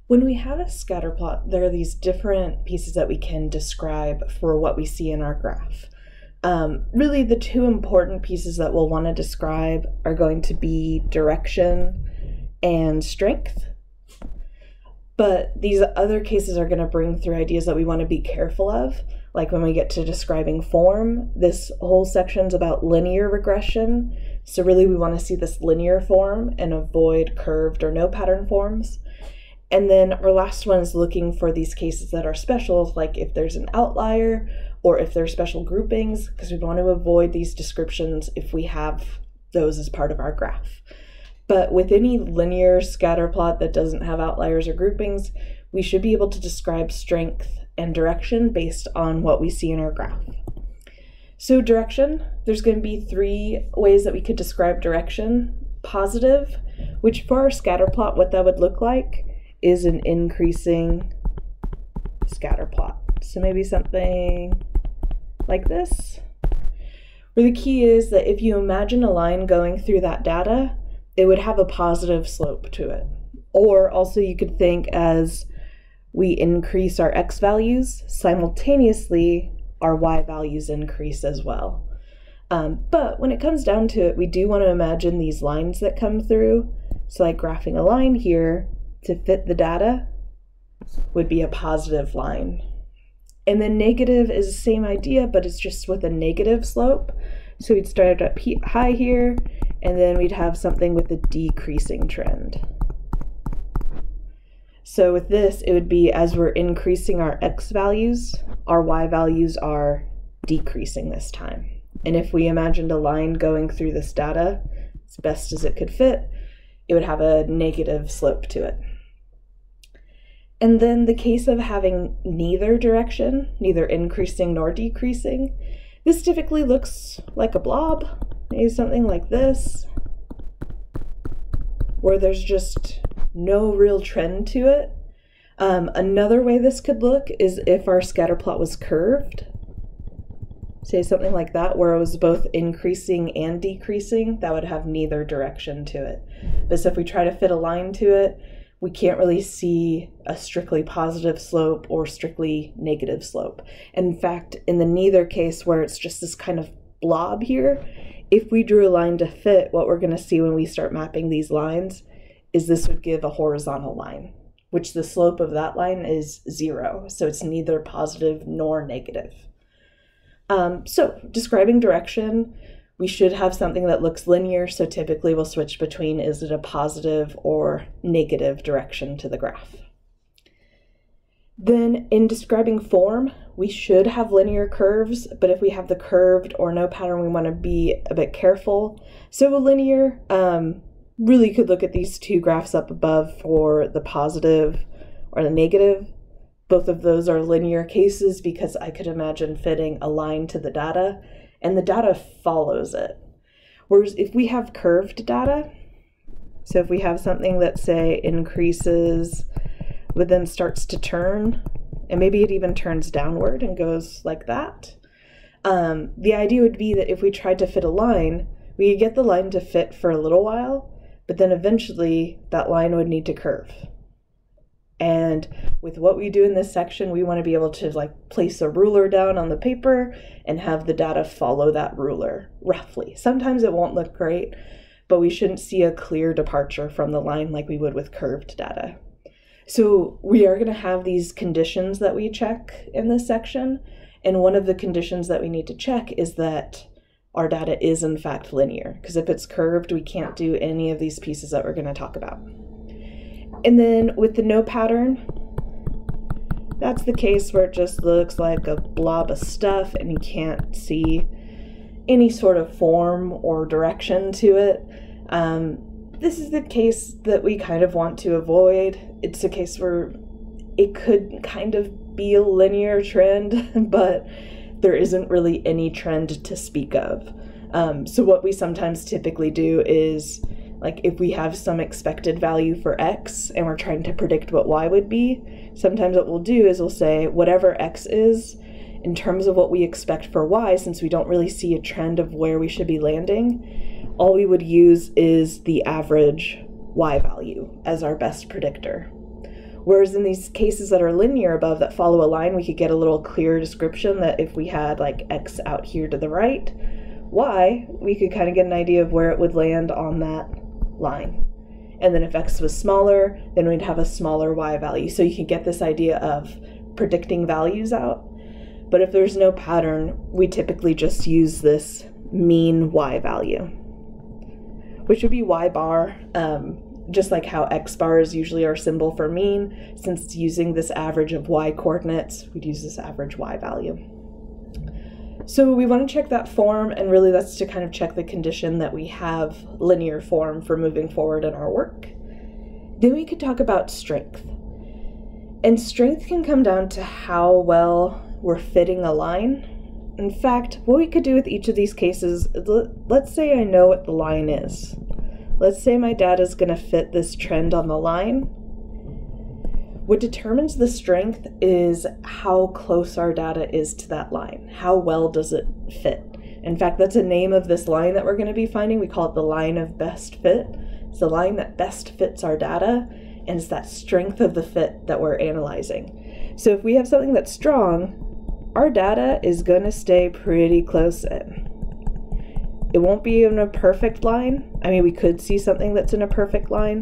When we have a scatter plot, there are these different pieces that we can describe for what we see in our graph. Really, the two important pieces that we'll want to describe are going to be direction and strength. But these other cases are going to bring through ideas that we want to be careful of. Like when we get to describing form, this whole section's about linear regression. So really we want to see this linear form and avoid curved or no pattern forms. And then our last one is looking for these cases that are special, like if there's an outlier or if there's special groupings, because we want to avoid these descriptions if we have those as part of our graph. But with any linear scatter plot that doesn't have outliers or groupings, we should be able to describe strength and direction based on what we see in our graph. So direction, there's going to be three ways that we could describe direction. Positive, which for our scatter plot, what that would look like is an increasing scatter plot. So maybe something like this, where the key is that if you imagine a line going through that data, it would have a positive slope to it. Or also you could think as we increase our x values, simultaneously our y values increase as well. But when it comes down to it, we do want to imagine these lines that come through. So like graphing a line here to fit the data would be a positive line. And then negative is the same idea, but it's just with a negative slope. So we'd start up high here, and then we'd have something with a decreasing trend. So with this, it would be as we're increasing our x values, our y values are decreasing this time. And if we imagined a line going through this data as best as it could fit, it would have a negative slope to it. And then the case of having neither direction, neither increasing nor decreasing, this typically looks like a blob, maybe something like this, where there's just no real trend to it. Another way this could look is if our scatter plot was curved, say something like that, where it was both increasing and decreasing, that would have neither direction to it. But so if we try to fit a line to it, we can't really see a strictly positive slope or strictly negative slope. And in fact, in the neither case where it's just this kind of blob here, if we drew a line to fit, what we're going to see when we start mapping these lines is this would give a horizontal line, which the slope of that line is 0. So it's neither positive nor negative. So describing direction, we should have something that looks linear. So typically we'll switch between is it a positive or negative direction to the graph. Then in describing form, we should have linear curves, but if we have the curved or no pattern, we want to be a bit careful. So a linear, really could look at these two graphs up above for the positive or the negative. Both of those are linear cases because I could imagine fitting a line to the data and the data follows it. Whereas if we have curved data, so if we have something that say increases but then starts to turn, and maybe it even turns downward and goes like that, the idea would be that if we tried to fit a line, we could get the line to fit for a little while, but then eventually that line would need to curve. And with what we do in this section, we want to be able to like place a ruler down on the paper and have the data follow that ruler roughly. Sometimes it won't look great, but we shouldn't see a clear departure from the line like we would with curved data. So we are going to have these conditions that we check in this section. And one of the conditions that we need to check is that our data is in fact linear, because if it's curved, we can't do any of these pieces that we're going to talk about. And then with the no pattern, that's the case where it just looks like a blob of stuff and you can't see any sort of form or direction to it. This is the case that we kind of want to avoid. It's a case where it could kind of be a linear trend, but there isn't really any trend to speak of. So what we sometimes typically do is, like if we have some expected value for x and we're trying to predict what y would be, sometimes what we'll do is we'll say whatever x is in terms of what we expect for y, since we don't really see a trend of where we should be landing, all we would use is the average y value as our best predictor. Whereas in these cases that are linear above that follow a line, we could get a little clearer description that if we had like X out here to the right, Y, we could kind of get an idea of where it would land on that line. And then if X was smaller, then we'd have a smaller Y value. So you can get this idea of predicting values out. But if there's no pattern, we typically just use this mean Y value, which would be Y bar, just like how X bar is usually our symbol for mean. Since it's using this average of Y coordinates, we'd use this average Y value. So we want to check that form, and really that's to kind of check the condition that we have linear form for moving forward in our work. Then we could talk about strength. And strength can come down to how well we're fitting a line. In fact, what we could do with each of these cases, let's say I know what the line is. Let's say my data is going to fit this trend on the line. What determines the strength is how close our data is to that line. How well does it fit? In fact, that's a name of this line that we're going to be finding. We call it the line of best fit. It's the line that best fits our data, and it's that strength of the fit that we're analyzing. So if we have something that's strong, our data is going to stay pretty close in. It won't be in a perfect line. I mean, we could see something that's in a perfect line,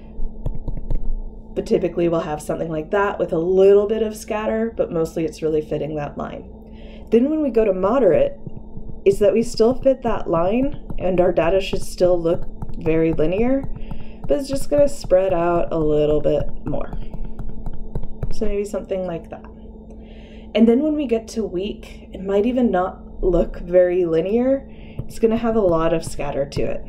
but typically we'll have something like that with a little bit of scatter, but mostly it's really fitting that line. Then when we go to moderate, it's that we still fit that line and our data should still look very linear, but it's just going to spread out a little bit more. So maybe something like that. And then when we get to weak, it might even not look very linear. It's going to have a lot of scatter to it.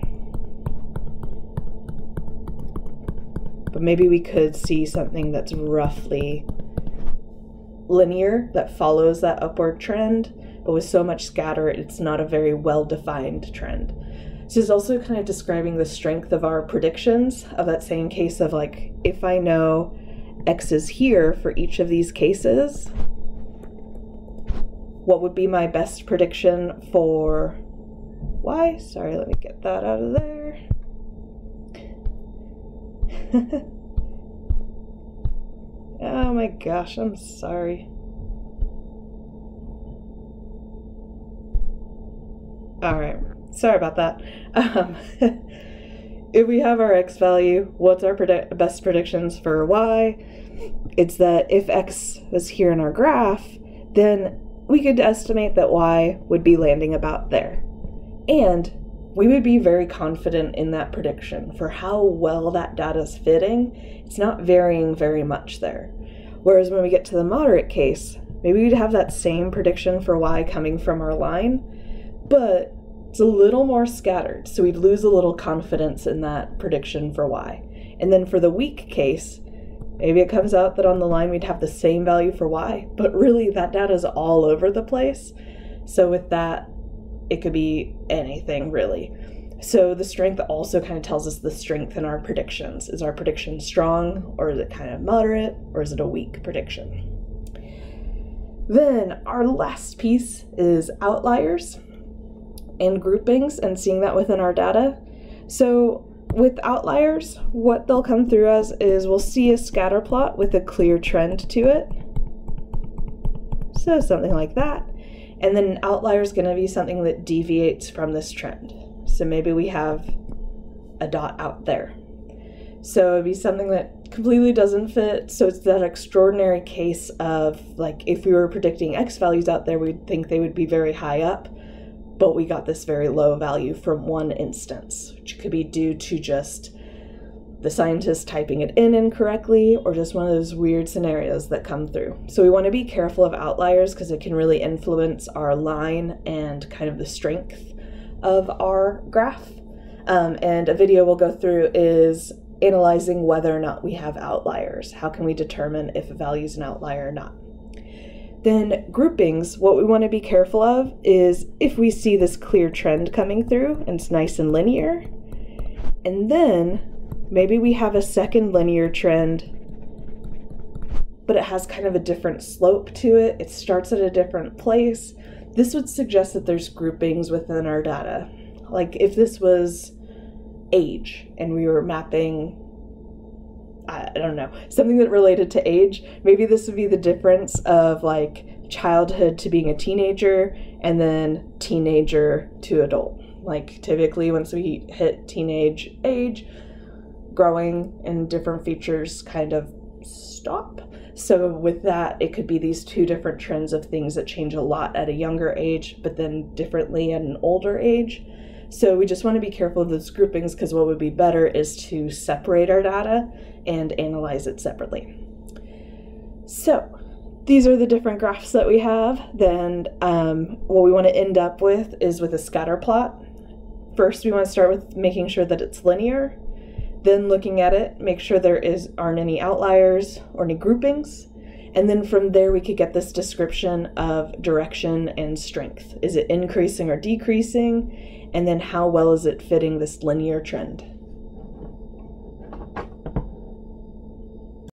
But maybe we could see something that's roughly linear that follows that upward trend, but with so much scatter, it's not a very well-defined trend. This is also kind of describing the strength of our predictions of that same case of like, if I know X is here for each of these cases, what would be my best prediction for Y? Sorry, let me get that out of there. Oh my gosh, I'm sorry. Alright, sorry about that. If we have our X value, what's our best predictions for Y? It's that if X was here in our graph, then we could estimate that Y would be landing about there. And we would be very confident in that prediction for how well that data is fitting. It's not varying very much there. Whereas when we get to the moderate case, maybe we'd have that same prediction for Y coming from our line, but it's a little more scattered. So we'd lose a little confidence in that prediction for Y. And then for the weak case, maybe it comes out that on the line we'd have the same value for Y, but really that data is all over the place. So with that, it could be anything really. So the strength also kind of tells us the strength in our predictions. Is our prediction strong, or is it kind of moderate, or is it a weak prediction? Then our last piece is outliers and groupings and seeing that within our data. So with outliers, what they'll come through as is we'll see a scatterplot with a clear trend to it. So something like that. And then an outlier is going to be something that deviates from this trend. So maybe we have a dot out there. So it'd be something that completely doesn't fit. So it's that extraordinary case of like if we were predicting X values out there, we'd think they would be very high up, but we got this very low value from one instance, which could be due to just the scientist typing it in incorrectly, or just one of those weird scenarios that come through. So we want to be careful of outliers because it can really influence our line and kind of the strength of our graph. And a video we'll go through is analyzing whether or not we have outliers. How can we determine if a value is an outlier or not? Then groupings, what we want to be careful of is if we see this clear trend coming through and it's nice and linear, and then maybe we have a second linear trend, but it has kind of a different slope to it. It starts at a different place. This would suggest that there's groupings within our data. Like if this was age and we were mapping I don't know, something that related to age. Maybe this would be the difference of like childhood to being a teenager and then teenager to adult. Like typically once we hit teenage age, growing and different features kind of stop. So with that, it could be these two different trends of things that change a lot at a younger age, but then differently at an older age. So we just want to be careful of those groupings, because what would be better is to separate our data and analyze it separately. So these are the different graphs that we have. Then what we want to end up with is with a scatter plot. First, we want to start with making sure that it's linear. Then looking at it, make sure there aren't any outliers or any groupings. And then from there, we could get this description of direction and strength. Is it increasing or decreasing? And then how well is it fitting this linear trend?